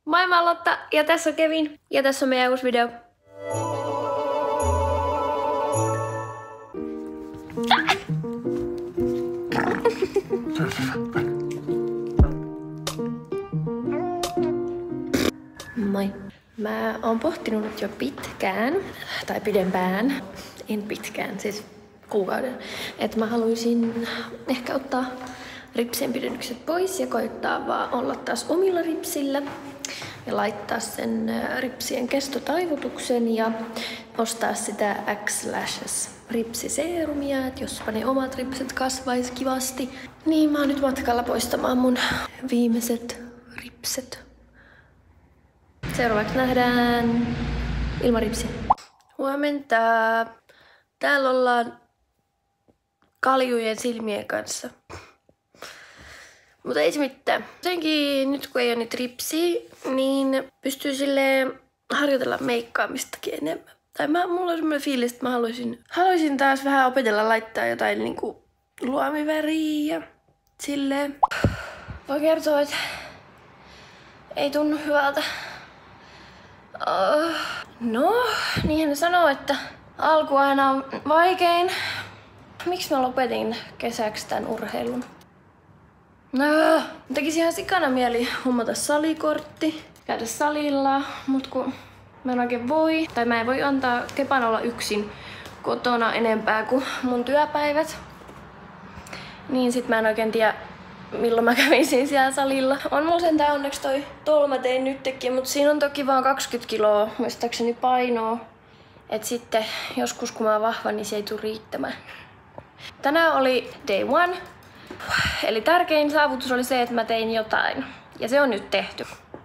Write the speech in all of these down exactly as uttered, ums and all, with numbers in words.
Moi, mä oon Lotta ja tässä on Kevin ja tässä on meidän uusi video. Moi. Mä oon pohtinut nyt jo pitkään, tai pidempään, en pitkään, siis kuukauden, että mä haluaisin ehkä ottaa ripsien pidennykset pois ja koittaa vaan olla taas omilla ripsillä ja laittaa sen ripsien kestotaivutuksen ja ostaa sitä X-Lashes ripsiseerumia, että jospa ne omat ripset kasvaisi kivasti. Niin mä oon nyt matkalla poistamaan mun viimeiset ripset. Seuraavaksi nähdään ilman ripsiä. Huomenta. Täällä ollaan kaljujen silmien kanssa. Mutta ei se mitään. Senkin nyt kun ei ole niitä ripsiä, niin pystyy silleen harjoitella meikkaamistakin enemmän. Tai mä, mulla on semmoinen fiilis, että mä haluaisin, haluaisin taas vähän opetella laittaa jotain niinku luomiväriä ja silleen. Voi kertoa, että ei tunnu hyvältä. Uh, no, niinhän ne sanoo, että alku aina on vaikein. Miksi mä lopetin kesäksi tän urheilun? No, tekisi ihan sikana mieli hommata salikortti, käydä salilla, mut kun mä en oikein voi, tai mä en voi antaa Kepan olla yksin kotona enempää kuin mun työpäivät. Niin sit mä en oikein tiedä, milloin mä kävisin siellä salilla. On mulla sentään onneksi toi tuolla mä tein nytkin, mutta siinä on toki vaan kaksikymmentä kiloa muistaakseni painoa. Et sitten joskus kun mä oon vahva, niin se ei tule riittämään. Tänään oli day one. Eli tärkein saavutus oli se, että mä tein jotain. Ja se on nyt tehty.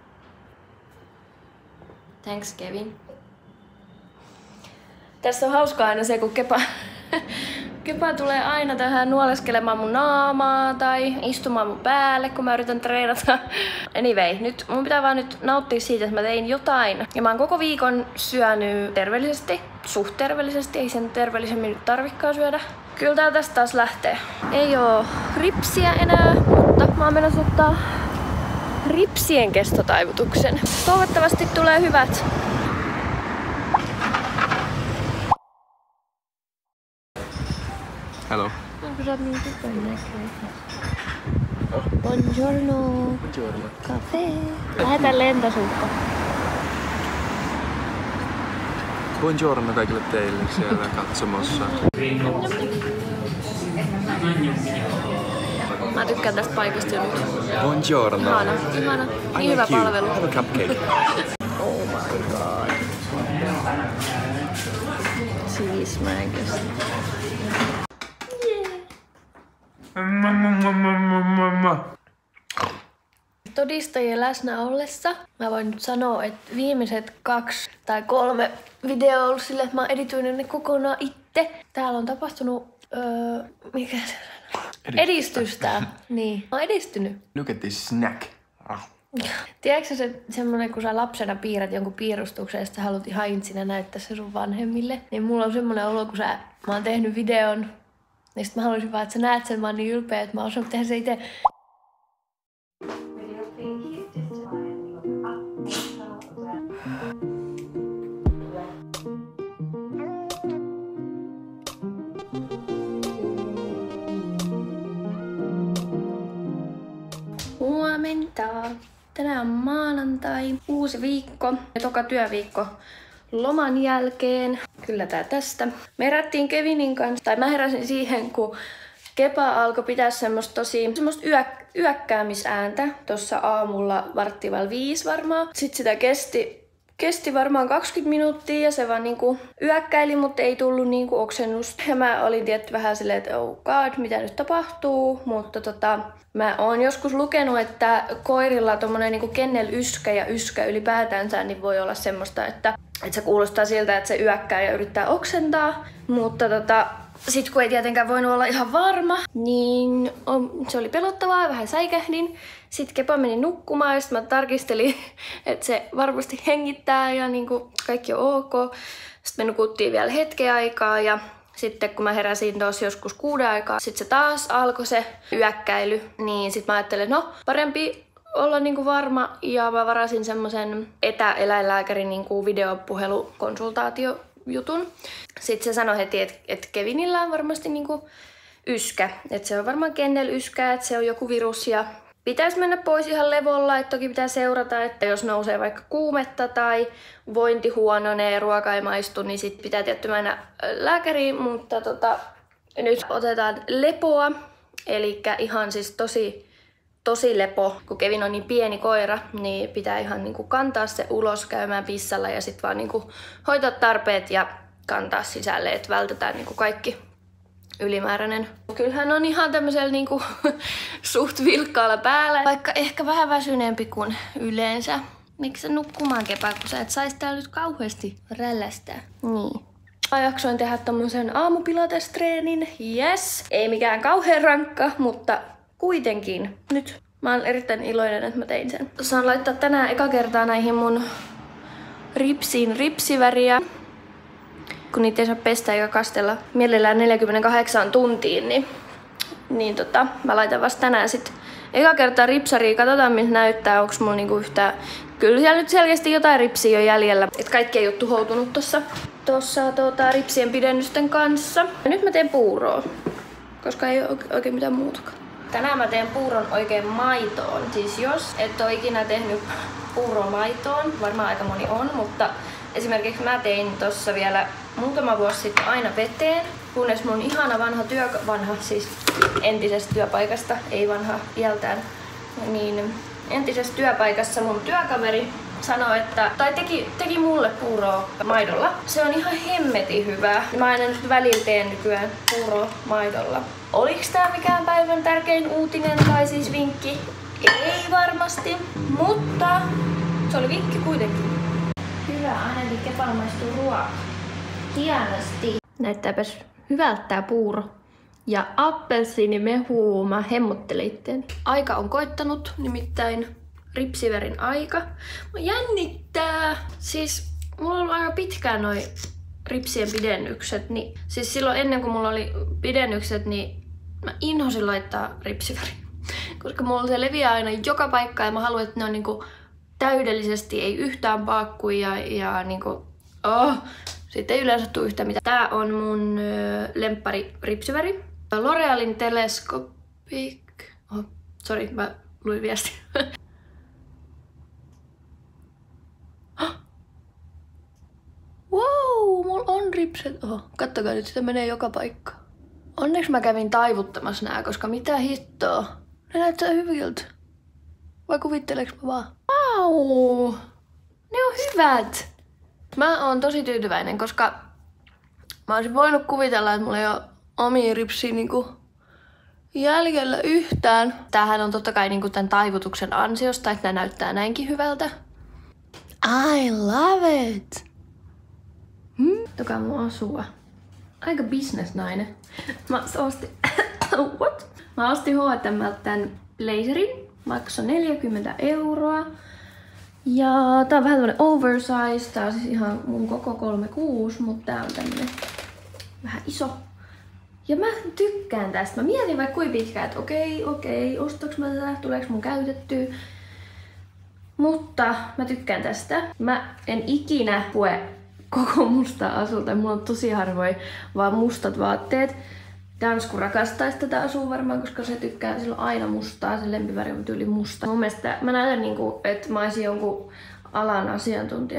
Thanks, Kevin. Tässä on hauskaa aina se, kun Kepa, Kepa tulee aina tähän nuoleskelemaan mun naamaa tai istumaan mun päälle, kun mä yritän treenata. Anyway, nyt mun pitää vaan nyt nauttia siitä, että mä tein jotain. Ja mä oon koko viikon syönyt terveellisesti, suht terveellisesti, ei sen terveellisemmin nyt tarvikaan syödä. Kyllä tää tästä taas lähtee. Ei oo ripsiä enää, mutta mä oon menossa ottaa ripsien kestotaivutuksen. Toivottavasti tulee hyvät. Hello. Onko sä oot niin hyvän näköinen? Buongiorno. Buongiorno. Cafe. Lähetään lentosuukka. Buongiorno kaikille teille siellä katsomossa. Mä tykkään tästä paikasta jo nyt. Buongiorno. Ihana, ihana. Niin hyvä you. palvelu. Have a cupcake. Oh my god. Siis mä en kestä. Todistajien läsnä ollessa mä voin nyt sanoa, että viimeiset kaksi tai kolme videoa on ollut silleen, että mä editoin ne kokonaan itse. Täällä on tapahtunut, öö, mikä se on? Edistystä. Niin. Mä oon edistynyt. Look at this snack. Tiedätkö se semmonen, kun sä lapsena piirrät jonkun piirustuksen ja sitten haluat ihan intsinä näyttää se sun vanhemmille? Niin mulla on semmonen olo, kun sä, mä oon tehnyt videon, niin sit mä haluaisin vaan, että sä näet sen, mä oon niin ylpeä, että mä oon osannut tehdä se itse. Huomenta. Tänään on maanantai, uusi viikko ja toka työviikko loman jälkeen. Kyllä tää tästä. Me herättiin Kevinin kanssa, tai mä heräsin siihen, kun Kepa alkoi pitää semmoista tosi semmoista yö, yökkäämisääntä tuossa aamulla varttival viisi varmaan. Sitten sitä kesti, kesti varmaan kaksikymmentä minuuttia ja se vaan niinku yökkäili, mutta ei tullut niinku oksennusta. Ja mä olin tietty vähän silleen, että oh god, mitä nyt tapahtuu, mutta tota, mä oon joskus lukenut, että koirilla tommonen niinku kennelyskä ja yskä ylipäätänsä niin voi olla semmoista, että, että se kuulostaa siltä, että se yökkää ja yrittää oksentaa. Mutta tota, sit kun ei tietenkään voinut olla ihan varma, niin on, se oli pelottavaa ja vähän säikähdin. Sitten Kepa meni nukkumaan ja sit mä tarkistelin, että se varmasti hengittää ja niinku kaikki on ok. Sitten me nukuttiin vielä hetken aikaa ja sitten kun mä heräsin tuossa joskus kuuden aikaa, sitten se taas alkoi se yökkäily, niin sitten mä ajattelin, no parempi olla niinku varma ja mä varasin semmosen etäeläinlääkärin niinku videopuhelukonsultaatiojutun. Sitten se sanoi heti, että et Kevinillä on varmasti niinku yskä. Että se on varmaan kennel-yskä, että se on joku virus ja pitäisi mennä pois ihan levolla. Että toki pitää seurata, että jos nousee vaikka kuumetta tai vointi huononee ja ruoka ei maistu, niin sit pitää tietty mennä lääkäriin. Mutta tota, nyt otetaan lepoa. Elikkä ihan siis tosi, tosi lepo. Kun Kevin on niin pieni koira, niin pitää ihan niinku kantaa se ulos käymään pissalla ja sit vaan niinku hoitaa tarpeet ja kantaa sisälle, että vältetään niinku kaikki ylimääräinen. Kyllähän on ihan tämmöisellä niinku suht vilkkaalla päällä, vaikka ehkä vähän väsyneempi kuin yleensä. Miksi sä nukkumaan kepää, kun sä et sais täällä nyt kauheasti rällästää? Niin. Mä jaksoin tehdä tommosen aamupilatestreenin. Yes. Ei mikään kauhean rankka, mutta kuitenkin. Nyt mä oon erittäin iloinen, että mä tein sen. Saan laittaa tänään eka kertaa näihin mun ripsiin ripsiväriä. Kun niitä ei saa pestä eikä kastella mielellään neljäkymmentäkahdeksan tuntiin, niin, niin tota, mä laitan vasta tänään sit eka kertaa ripsariin. Katsotaan miltä näyttää, onks mulla niinku yhtään. Kyllä siellä nyt selkeästi jotain ripsiä on jäljellä. Et kaikki ei oo tuhoutunut tossa, tossa tota, ripsien pidennysten kanssa. Ja nyt mä teen puuroa, koska ei oo oikein mitään muutakaan. Tänään mä teen puuron oikein maitoon. Siis jos et oo ikinä tehnyt puuroa maitoon, varmaan aika moni on, mutta esimerkiksi mä tein tossa vielä muutama vuosi sitten aina veteen, kunnes mun ihana vanha työ, vanha siis entisestä työpaikasta, ei vanha iältään, niin entisessä työpaikassa mun työkaveri sanoi, että, tai teki, teki mulle puuroa maidolla. Se on ihan hemmetin hyvää. Mä aina nyt välillä teen nykyään puuroa maidolla. Oliks tää mikään päivän tärkein uutinen tai siis vinkki? Ei varmasti, mutta se oli vinkki kuitenkin. Hyvä, ainakin kepalla maistuu ruoka. Hienosti. Näyttääpäs hyvältä tää puuro. Ja appelsiinimehua mä hemmottelin itteen. Aika on koittanut, nimittäin ripsivärin aika. Mä jännittää. Siis mulla on ollut aika pitkään noi ripsien pidennykset. Niin, siis silloin ennen kuin mulla oli pidennykset, niin mä inhosin laittaa ripsivärin. Koska mulla se leviää aina joka paikkaan ja mä haluan, että ne on niinku täydellisesti, ei yhtään paakkuja ja, ja niinku, oh, sitten ei yleensä tule yhtään mitään. Tää on mun ö, lemppari ripsiväri. L'Orealin Telescopic. Oh, sori, mä luin viesti. Wow, mulla on ripset. Oh, kattokaa nyt, sitä menee joka paikka. Onneksi mä kävin taivuttamassa nää, koska mitä hittoa. Ne näyttää hyviltä. Vai kuvitteleks mä vaan? Wow! Ne on hyvät! Mä oon tosi tyytyväinen, koska mä olisin voinut kuvitella, että mulla ei oo omia ripsiä niinku jäljellä yhtään. Tämähän on totta kai niinku tän taivutuksen ansiosta, että nää näyttää näinkin hyvältä. I love it! Hmm? Toka mun asua. Aika bisnesnainen. Mä ostin... What? Mä ostin H and M:ltä tän blazerin. Maksoi neljäkymmentä euroa. Ja tää on vähän tämmönen oversize. Tää on siis ihan mun koko kolmekymmentäkuusi, mutta tää on tämmönen vähän iso. Ja mä tykkään tästä. Mä mietin vaikka kuinka pitkään, että okei, okei, ostaks mä tätä, tuleeks mun käytettyä. Mutta mä tykkään tästä. Mä en ikinä pue koko mustaa asulta. Mulla on tosi harvoin vaan mustat vaatteet. Dansku rakastaisi tätä asua varmaan, koska se tykkää silloin aina mustaa. Se lempiväri on tyyli musta. Mun mielestä mä näytän niinku, että mä olisin jonkun alan asiantuntija.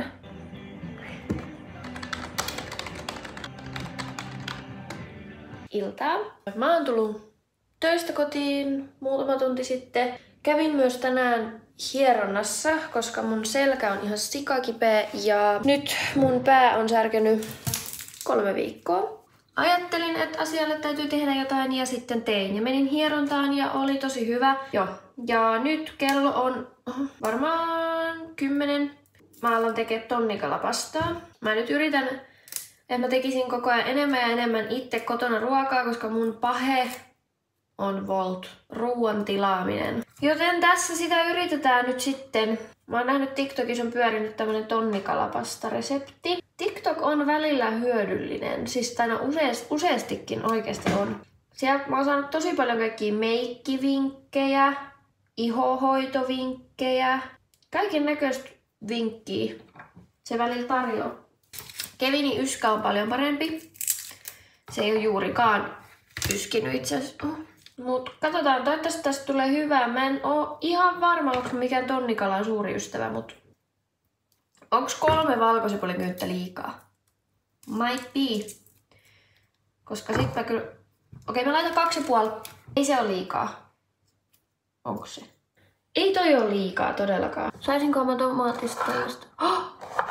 Iltaa. Mä oon tullut töistä kotiin muutama tunti sitten. Kävin myös tänään hieronnassa, koska mun selkä on ihan sikakipeä ja nyt mun pää on särkenyt kolme viikkoa. Ajattelin, että asialle täytyy tehdä jotain ja sitten tein ja menin hierontaan ja oli tosi hyvä. Joo. Ja nyt kello on varmaan kymmenen. Mä alan tekemään tonnikalapastaa. Mä nyt yritän, että mä tekisin koko ajan enemmän ja enemmän itse kotona ruokaa, koska mun pahe on Volt, ruoan tilaaminen. Joten tässä sitä yritetään nyt sitten. Mä oon nähnyt TikTokissa on pyörinyt tämmönen tonnikalapasta-resepti. TikTok on välillä hyödyllinen, siis aina useast, useastikin oikeasti on. Sieltä mä oon saanut tosi paljon kaikkia meikkivinkkejä, ihohoitovinkkejä. vinkkejä, kaiken näköistä vinkkiä se välillä tarjoaa. Kevinin yskä on paljon parempi. Se ei ole juurikaan yskinyt itse asiassa. Mut katsotaan, toivottavasti tästä tulee hyvää. Mä en oo ihan varma, onko mikään tonnikalan suuri ystävä, mut onks kolme valkosipuliköyttä liikaa? Might be. Koska sit mä kyllä... Okei, mä laitan kaksi ja puoli. Ei se ole liikaa. Onko se? Ei toi ole liikaa todellakaan. Saisinko mä tomaattista tällaista? Oh!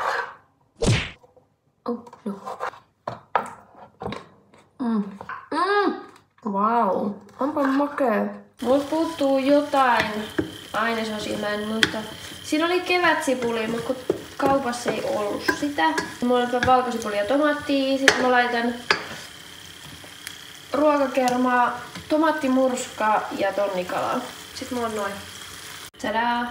Oh, no. Mm. Mm. Wow. Onpa makea. Mut puuttuu jotain ainesosia, mä en muista. Siinä oli kevätsipuli, mutta kun kaupassa ei ollut sitä. Mulla on valkosipuli ja tomaattia. Sitten mä laitan ruokakermaa, tomaattimurskaa ja tonnikalaa. Sitten mulla on noin. Tadaa!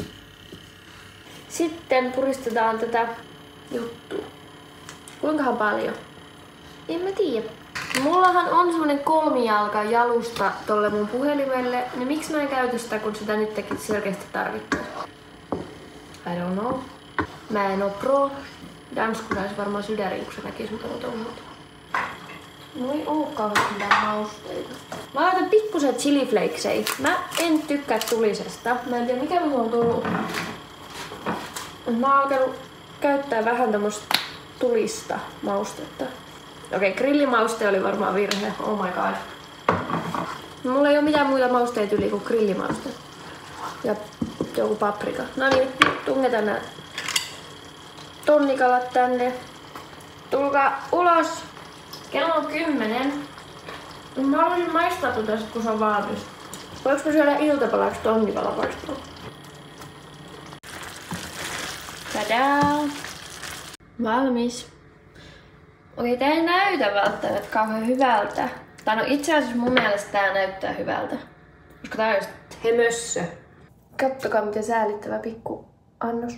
Sitten puristetaan tätä juttua. Kuinkahan paljon? En mä tiedä. Mullahan on semmonen kolmijalka jalusta tolle mun puhelimelle, niin miksi mä en käytä sitä, kun sitä nytkin selkeästi tarvittaa? I don't know. Mä en oo pro. Dansku saisi varmaan sydäriin, kun se näkisi mitä mä tuon muuta. No ei oo kauheasti mitään mausteita. Mä laitan pikkusen chiliflakesei. Mä en tykkää tulisesta. Mä en tiedä mikä mulla on tullut. Mä oon alkanut käyttää vähän tämmöstä tulista maustetta. Okei, grillimauste oli varmaan virhe. Oh my god. Mulla ei oo mitään muita mausteita yli kuin grillimauste. Ja joku paprika. No niin, tungetaan nää tonnikalat tänne. Tulkaa ulos. Kello on kymmenen. Mä haluaisin maistaa tuota sit, kun se on valmis. Voinko mä syödä iltapalaksi tonnikalapaistelua? Tadaa! Valmis. Okei, tää ei näytä välttämättä kauhean hyvältä. Tai no itse asiassa mun mielestä tää näyttää hyvältä. Koska tää on just hemössö. Kattokaa miten säälittävä pikku annos.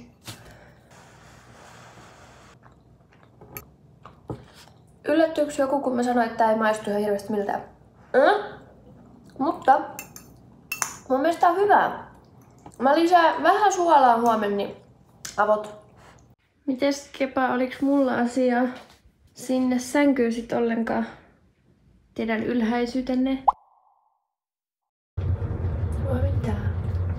Yllättyykö joku, kun mä sanoin, että tää ei maistu ihan hirveästi miltään? Mm? Mutta mun mielestä tää on hyvää. Mä lisään vähän suolaa huomenna, niin avot. Mites Kepa, oliks mulla asiaa sinne sänkyyn sit ollenkaan? Teidän ylhäisyytenne? Voi mitään.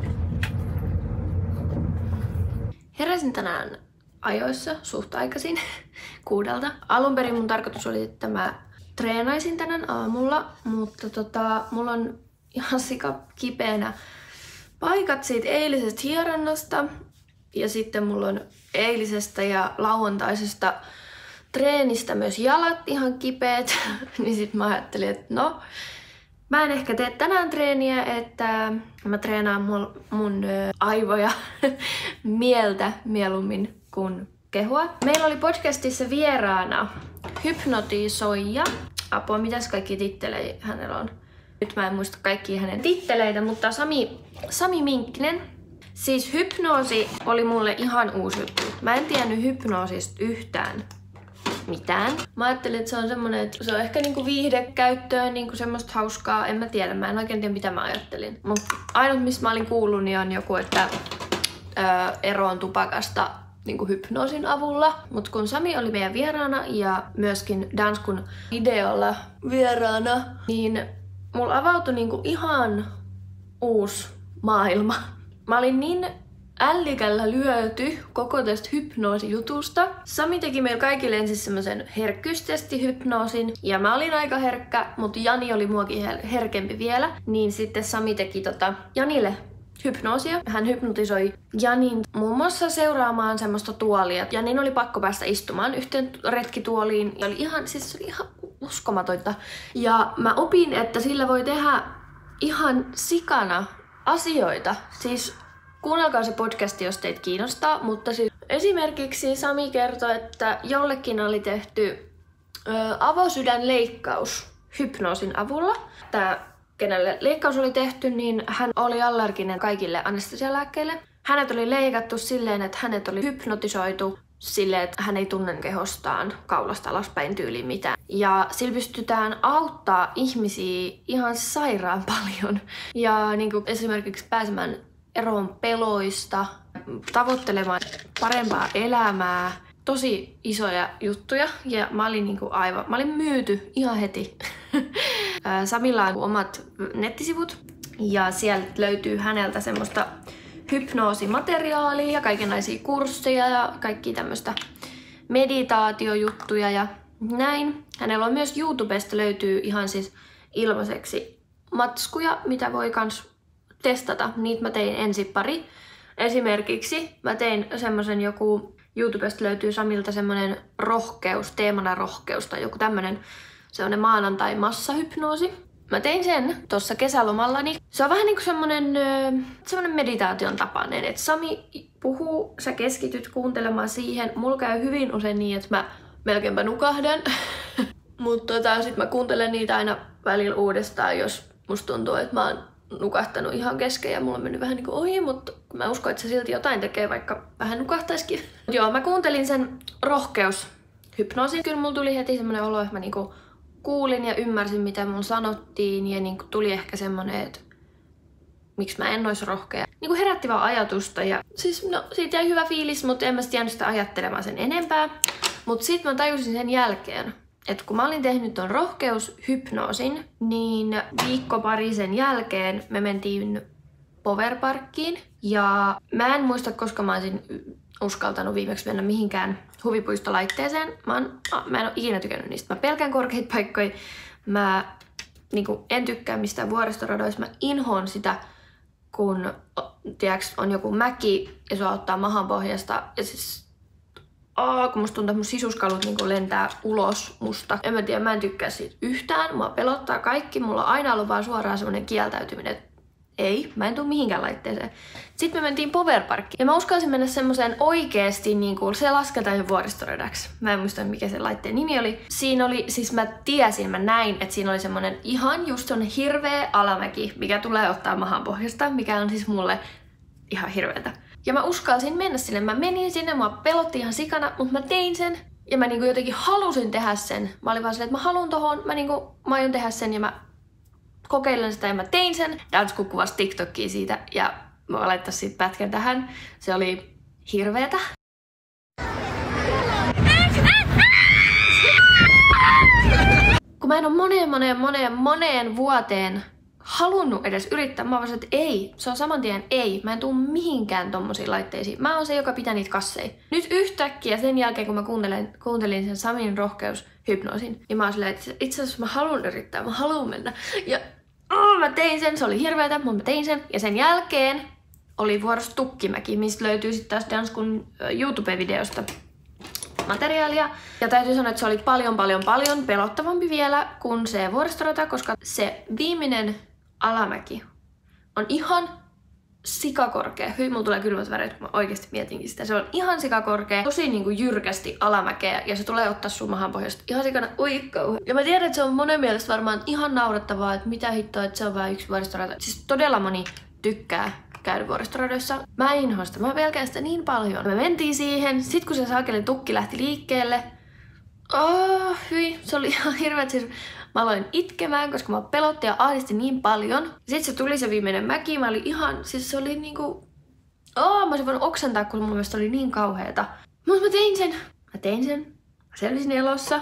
Heräsin tänään ajoissa, suht aikaisin, kuudelta. Alun perin mun tarkoitus oli, että mä treenaisin tänään aamulla, mutta tota, mulla on ihan sika kipeänä paikat siitä eilisestä hieronnasta. Ja sitten mulla on eilisestä ja lauantaisesta treenistä myös jalat ihan kipeät. Niin sit mä ajattelin, että no, mä en ehkä tee tänään treeniä, että mä treenaan mun, mun aivoja, mieltä mieluummin kuin kehua. Meillä oli podcastissa vieraana hypnotisoija. Apua, mitäs kaikki tittelejä hänellä on? Nyt mä en muista kaikkia hänen titteleitä, mutta Sami, Sami Minkkinen. Siis hypnoosi oli mulle ihan uusi juttu. Mä en tiennyt hypnoosista yhtään mitään. Mä ajattelin, että se on semmonen, että se on ehkä niinku viihdekäyttöön, niinku semmoista hauskaa. En mä tiedä, mä en oikein tiedä mitä mä ajattelin. Mut ainut mistä mä olin kuullut niin on joku, että öö, eroon tupakasta niinku hypnoosin avulla. Mut kun Sami oli meidän vieraana ja myöskin Danskun videolla vieraana, niin mulla avautui niinku ihan uusi maailma. Mä olin niin ällikällä lyöty koko tästä hypnoosijutusta. Sami teki meillä kaikille ensin semmoisen herkkyystestihypnoosin. Ja mä olin aika herkkä, mutta Jani oli muakin herkempi vielä. Niin sitten Sami teki tota Janille hypnoosia. Hän hypnotisoi Janin muun muassa seuraamaan semmoista tuolia. Janin oli pakko päästä istumaan yhteen retkituoliin. Ja oli ihan, siis se oli ihan uskomatonta. Ja mä opin, että sillä voi tehdä ihan sikana asioita. Siis kuunnelkaa se podcasti, jos teitä kiinnostaa, mutta siis esimerkiksi Sami kertoi, että jollekin oli tehty ö, avosydänleikkaus hypnoosin avulla. Tää, kenelle leikkaus oli tehty, niin hän oli allerginen kaikille anestesialääkkeille. Hänet oli leikattu silleen, että hänet oli hypnotisoitu silleen, että hän ei tunne kehostaan kaulasta alaspäin tyyliin mitään. Ja sillä pystytään auttaa ihmisiä ihan sairaan paljon. Ja niin kuin esimerkiksi pääsemään eroon peloista, tavoittelemaan parempaa elämää. Tosi isoja juttuja ja mä olin niinku aivan, mä olin myyty ihan heti. Samilla on omat nettisivut ja sieltä löytyy häneltä semmoista hypnoosimateriaalia ja kaikenlaisia kursseja ja kaikki tämmöistä meditaatiojuttuja ja näin. Hänellä on myös YouTubesta löytyy ihan siis ilmaiseksi matskuja, mitä voi kans testata. Niitä mä tein ensin pari. Esimerkiksi mä tein semmosen joku, YouTubesta löytyy Samilta semmonen rohkeus, teemana rohkeus tai joku tämmönen semmonen maanantai massahypnoosi. Mä tein sen tuossa kesälomallani. Se on vähän niinku semmonen, semmonen meditaation tapainen, että Sami puhuu, sä keskityt kuuntelemaan siihen. Mulla käy hyvin usein niin, että mä melkeinpä nukahdan. Mutta tota, sit mä kuuntelen niitä aina välillä uudestaan, jos musta tuntuu, että mä oon nukahtanut ihan kesken ja mulla on mennyt vähän niinku ohi, mutta mä uskon, että se silti jotain tekee, vaikka vähän nukahtaisikin. Joo, mä kuuntelin sen rohkeushypnoosin. Kyllä mulla tuli heti semmonen olo, että mä niinku kuulin ja ymmärsin, mitä mun sanottiin ja niinku tuli ehkä semmonen, että miksi mä en ois rohkea. Niinku herätti vaan ajatusta ja siis no siitä jäi hyvä fiilis, mutta en mä sit jäänyt sitä ajattelemaan sen enempää. Mut sit mä tajusin sen jälkeen, että kun mä olin tehnyt ton rohkeushypnoosin, niin viikko pari sen jälkeen me mentiin Powerparkkiin. Ja mä en muista, koska mä olisin uskaltanut viimeksi mennä mihinkään huvipuistolaitteeseen. Mä, on, mä en ole ikinä tykännyt niistä. Mä pelkään korkeita paikkoja. Mä niin kuin, en tykkää mistään vuoristoradoista. Mä inhoon sitä, kun tiiäks, on joku mäki ja sua ottaa mahan pohjasta. Ja siis, oh, kun musta tuntuu, että mun sisuskalut niin kuin lentää ulos musta. En mä tiedä, mä en tykkää siitä yhtään. Mua pelottaa kaikki. Mulla on aina ollut vaan suoraan semmonen kieltäytyminen, että ei, mä en tuu mihinkään laitteeseen. Sitten me mentiin Powerparkkiin. Ja mä uskalsin mennä semmoiseen oikeesti, niin kuin se lasketaan jo vuoristoradaksi. Mä en muista, mikä se laitteen nimi oli. Siinä oli, siis mä tiesin, mä näin, että siinä oli semmonen ihan just semmonen hirveä alamäki, mikä tulee ottaa mahan pohjasta, mikä on siis mulle ihan hirveetä. Ja mä uskalsin mennä sinne. Mä menin sinne, mua pelotti ihan sikana, mutta mä tein sen. Ja mä niinku jotenkin halusin tehdä sen. Mä olin vaan silleen, että mä haluun tohon, mä niinku, mä aion tehdä sen ja mä kokeilen sitä ja mä tein sen. Dansku kuvasi TikTokia siitä ja mä laittaa siitä pätkän tähän. Se oli hirveetä. Kun mä en ole moneen, moneen, moneen, moneen vuoteen halunnut edes yrittää, mä vaan että ei. Se on saman tien ei. Mä en tuu mihinkään tommosiin laitteisiin. Mä oon se, joka pitää niitä kasseja. Nyt yhtäkkiä sen jälkeen, kun mä kuuntelin, kuuntelin sen Samin rohkeushypnoosin, niin mä oon silleen, että itse asiassa mä haluan yrittää, mä haluan mennä. Ja oh, mä tein sen, se oli hirveetä, mutta mä tein sen. Ja sen jälkeen oli vuorossa Tukkimäki, mistä löytyy sitten taas Danskun YouTube-videosta materiaalia. Ja täytyy sanoa, että se oli paljon, paljon, paljon pelottavampi vielä kuin se vuoristorata, koska se viimeinen alamäki on ihan sikakorkea. Hyi, mulla tulee kylmät väreet, kun mä oikeesti mietinkin sitä. Se on ihan sikakorkea, tosi niinku jyrkästi alamäkeä ja se tulee ottaa sun mahan pohjasta ihan sikana. Ui, kauhean. Ja mä tiedän, että se on monen mielestä varmaan ihan naurettavaa, että mitä hittoa, että se on vain yksi vuoristorata. Siis todella moni tykkää käydä vuoristoradoissa. Mä inhoan sitä, mä pelkään sitä niin paljon. Me mentiin siihen, sit kun se saakeli tukki lähti liikkeelle, oh, hyi, se oli ihan hirveet. Siis mä aloin itkemään, koska mä pelotti ja ahdisti niin paljon. Sitten se tuli se viimeinen mäki, mä olin ihan, siis se oli niinku, oh, mä olisin voinut oksentaa, kun mun mielestä oli niin kauheeta. Mutta mä tein sen, mä tein sen, mä selvisin elossa.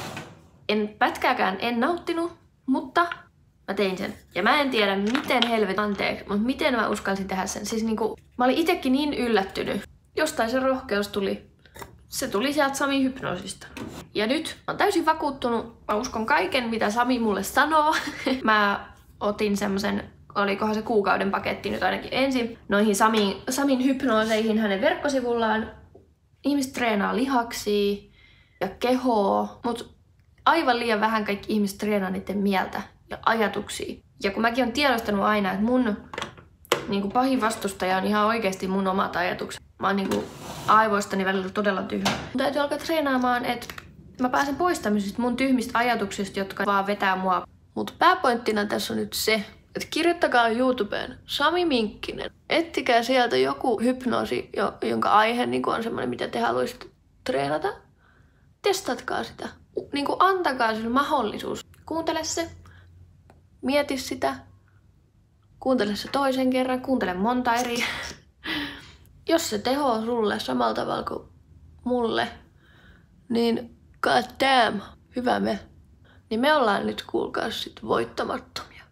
En pätkääkään, en nauttinut, mutta mä tein sen. Ja mä en tiedä, miten helvet anteeksi, mutta miten mä uskalsin tehdä sen. Siis niinku, mä olin itekin niin yllättynyt. Jostain se rohkeus tuli. Se tuli sieltä Samin hypnoosista. Ja nyt mä oon täysin vakuuttunut. Mä uskon kaiken, mitä Sami mulle sanoo. Mä otin semmosen, olikohan se kuukauden paketti nyt ainakin ensin, noihin Samin, Samin hypnooseihin hänen verkkosivullaan. Ihmiset treenaa lihaksia ja kehoa, mut aivan liian vähän kaikki ihmiset treenaa niiden mieltä ja ajatuksia. Ja kun mäkin oon tiedostanut aina, että mun niin kuin pahin vastustaja on ihan oikeasti mun omat ajatukset. Mä oon niin kuin aivoistani välillä todella tyhmä. Mun täytyy alkaa treenaamaan, että mä pääsen pois tämmöisistä mun tyhmistä ajatuksista, jotka vaan vetää mua. Mut pääpointtina tässä on nyt se, että kirjoittakaa YouTubeen Sami Minkkinen. Ettikää sieltä joku hypnoosi, jonka aihe niin on semmoinen, mitä te haluaisitte treenata. Testatkaa sitä. Niin kuin antakaa sille mahdollisuus. Kuuntele se. Mieti sitä. Kuuntele se toisen kerran, kuuntele monta eri. Jos se tehoo sulle samalla tavalla kuin mulle, niin god damn, hyvä me. Niin me ollaan nyt kuulkaa sit voittamattomia.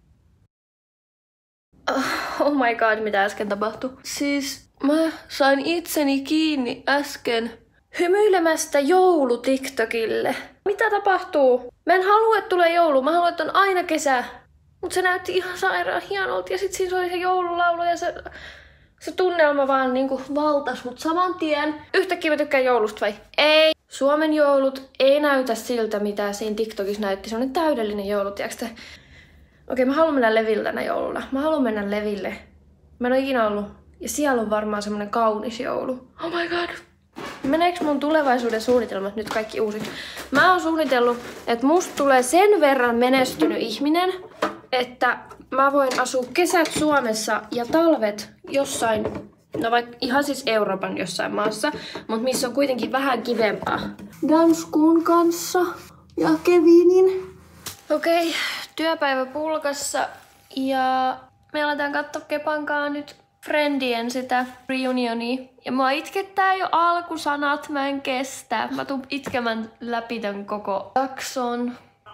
Oh my god, mitä äsken tapahtui? Siis mä sain itseni kiinni äsken hymyilemästä joulu TikTokille. Mitä tapahtuu? Mä en halua, että tulee joulu. Mä haluan, että on aina kesä. Mut se näytti ihan sairaan hienolta. Ja sit siinä oli se joululaulu ja se, se tunnelma vaan niinku valtas mut saman tien. Yhtäkkiä mä tykkään joulusta vai? Ei. Suomen joulut ei näytä siltä, mitä siinä TikTokissa näytti. Se on täydellinen joulu, tiiäks te? Okei, mä haluan mennä leville tänä jouluna. Mä haluan mennä leville. Mä en oo ikinä ollut. Ja siellä on varmaan semmonen kaunis joulu. Oh my god. Meneekö mun tulevaisuuden suunnitelmat nyt kaikki uusiksi? Mä oon suunnitellut, että musta tulee sen verran menestynyt ihminen, että mä voin asua kesät Suomessa ja talvet jossain, no vaikka ihan siis Euroopan jossain maassa, mutta missä on kuitenkin vähän kivempaa. Danskun kanssa ja Kevinin. Okei, okay, työpäivä pulkassa ja me aletaan katsoa Kepankaa nyt Friendien sitä reunionia. Ja mua itkettää jo alkusanat, mä en kestä. Mä tuun itkemään läpi tän koko jakson.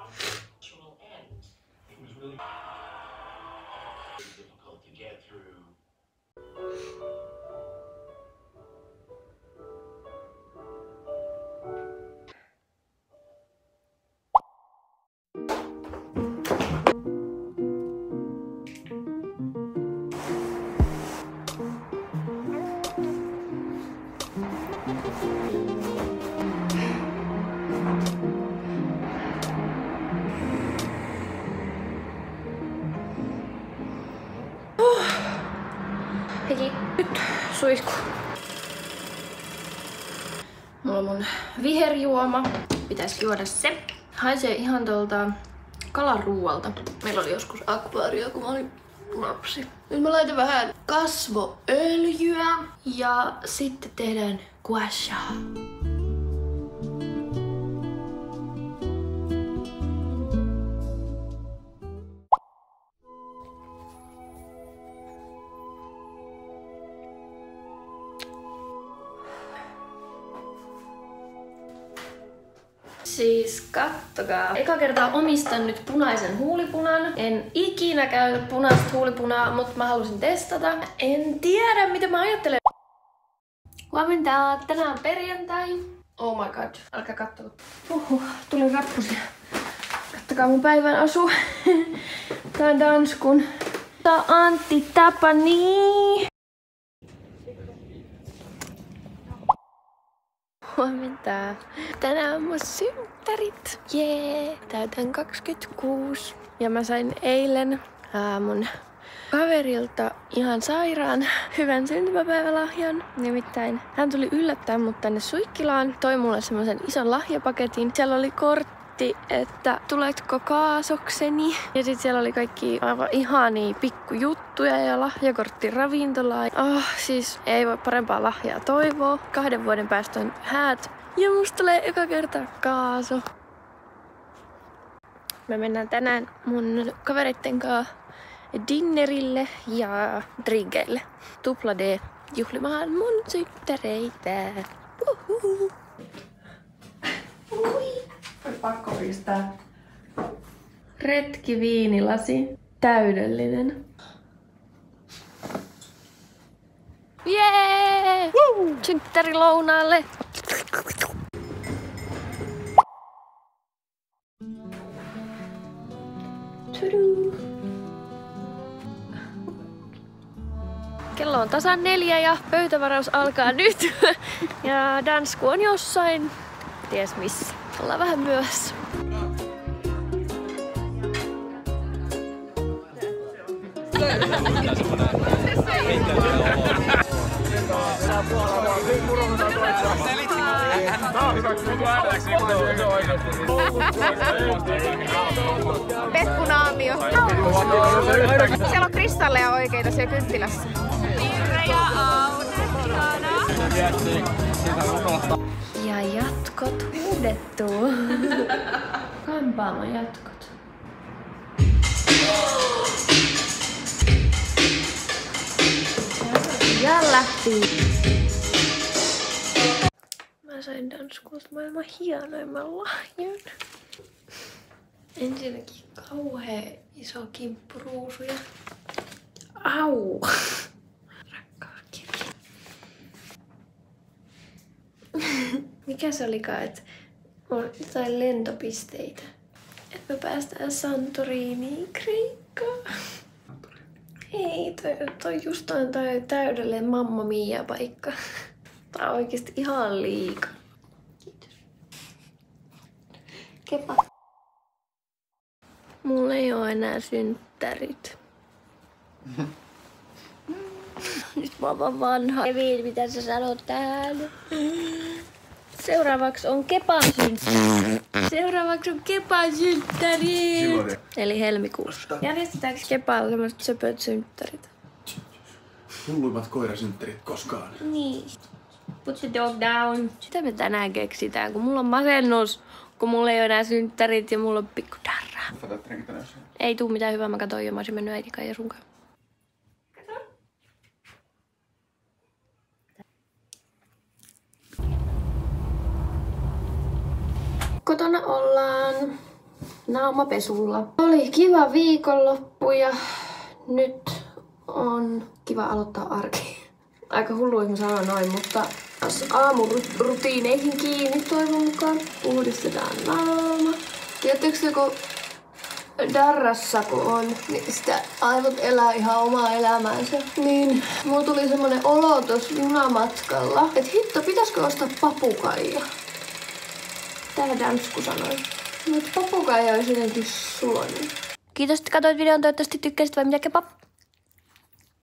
Hei, nyt suihku. Mulla on mun viherjuoma. Pitäis juoda se. Haisee ihan tuolta kalaruualta. Meillä oli joskus akvaario, kun mä olin lapsi. Nyt mä laitan vähän kasvoöljyä ja sitten tehdään gua sha. Siis kattokaa. Eka kertaa omistan nyt punaisen huulipunan. En ikinä käy punaista huulipunaa, mutta mä halusin testata. En tiedä, mitä mä ajattelen. Huomenta, tänään on perjantai. Oh my god, älkää katsoa. Uhuh, tuli rappusia. Kattokaa mun päivän asu. Tää on Danskun. Tää on Antti Tapani. Huomenta. Tänään on mun synttärit. Jee! Yeah. Täytän kaksikymmentäkuusi. Ja mä sain eilen ää, mun kaverilta ihan sairaan hyvän syntymäpäivälahjan. Nimittäin hän tuli yllättää mut tänne Suikkilaan. Toi mulle semmosen ison lahjapaketin. Siellä oli kortti, että tuletko kaasokseni. Ja sit siellä oli kaikki aivan ihania pikkujuttuja ja lahjakortti ravintolaan. Oh, siis ei voi parempaa lahjaa toivoa. Kahden vuoden päästä on häät. Ja musta tulee eka kerta kaaso. Me mennään tänään mun kavereitten kanssa dinnerille ja drinkeille. Tupla D juhlimaan mun synttäreitä. Uhuhu. Ui. Pakko pistää. Retki viinilasi. Täydellinen. Jee! Woo! Synttärilounaalle! Tudu. Kello on tasan neljä ja pöytävaraus alkaa nyt. Ja Dansku on jossain, ties missä. Ollaan vähän myöhässä. Petkunaamio. Siellä on kristalleja oikeita siellä kynttilässä. Irre ja Aune, ihanaa. Ja jatkot huudettu. Kampaamo jatkot. Ja lähti. Mä sain Danskuulta maailman hienoimman lahjan. Ensinnäkin kauhea iso kimppuruusuja. Au! Rakkauskirja. Mikä se olikaan, että on jotain lentopisteitä. Että me päästään Santoriniin, Kreikkaan. Ei, toi, toi just on toi täydellinen Mamma Mia paikka. Tää on oikeesti ihan liikaa. Kiitos. Kepa. Mulla ei oo enää synttärit. Nyt mä oon vaan vanha. Kevin, mitä sä sanot täällä? Seuraavaksi on Kepan synttärit. Seuraavaksi on Kepan synttärit. Eli helmikuussa. Järjestetäänkö Kepalla semmoset söpöt synttärit? Hulluimmat koirasynttärit koskaan. Niin. Put the dog down. Sitä me tänään keksitään, kun mulla on masennus, kun mulla ei ole enää synttärit ja mulla on pikku darra. Ei tuu mitään hyvää, mä katsoin jo, mä olisin mennyt äitikaan ja sunkaan. Kotona ollaan naamapesulla. Oli kiva viikonloppu ja nyt on kiva aloittaa arki. Aika hullu, että mä sanon noin, mutta aamurutiineihin kiinni toivon mukaan. Puhdistetaan naama. Tiedättekö se, kun darrassa kun on, niin sitä aivot elää ihan omaa elämäänsä. Niin mulla tuli semmonen olo tossa junamatkalla, että hitto, pitäisikö ostaa papukaija? Tää Dansku sanoi. Mutta papukaija olisi jotenkin sulonen. Kiitos, että katsoit videon. Toivottavasti tykkäsit vai mitä kebab?